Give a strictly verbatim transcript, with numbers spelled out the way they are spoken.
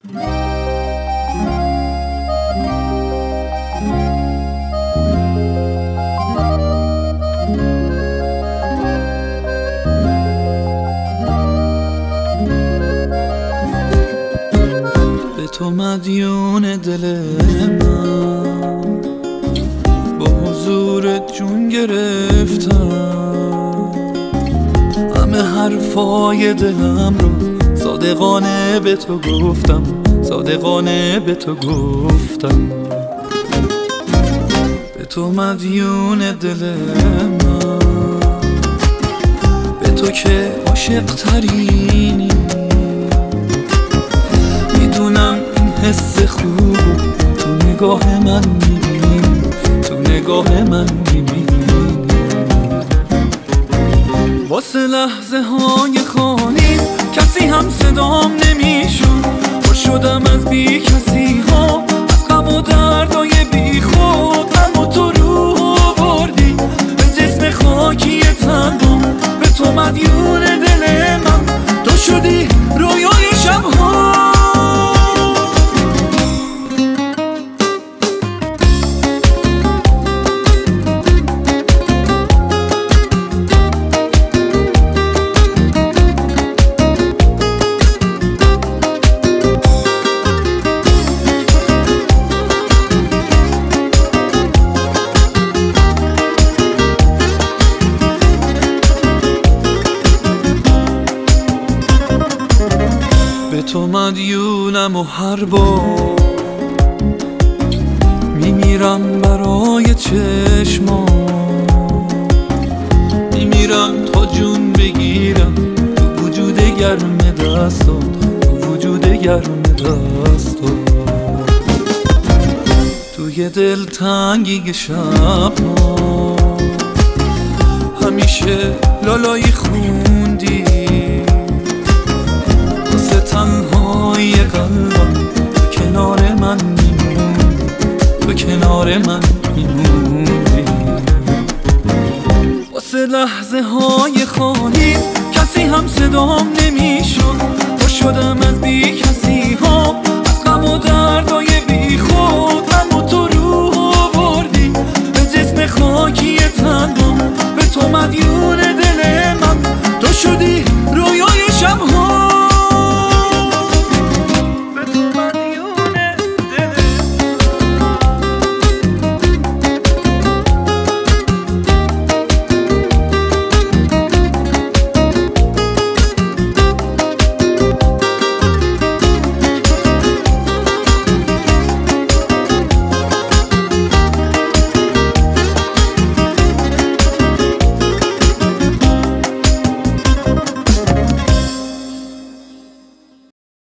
به تو مدیون دل من، با حضورت جون گرفتم، همه حرفای دلم رو صادقانه به تو گفتم، صادقانه به تو گفتم. به تو مدیون دل من، به تو که عاشق ترینی، میدونم این حس خوب تو نگاه من میبینی، تو نگاه من میبینی. واسه لحظه های خالی کسی هم صدام نمیشون، پر شدم از بی کسی ها، از غم و دردای بی خود. اما تو روح بردی به جسم خاکی تنم، به تو مدیون دل من، تو شدی رویای شبها. به تو مدیونم و هر بار میمیرم برای چشما، میمیرم تا جون بگیرم تو وجود گرم دستات، تو وجود گرم دستات. توی دل تنگی شب همیشه لالایی خوندی، تنها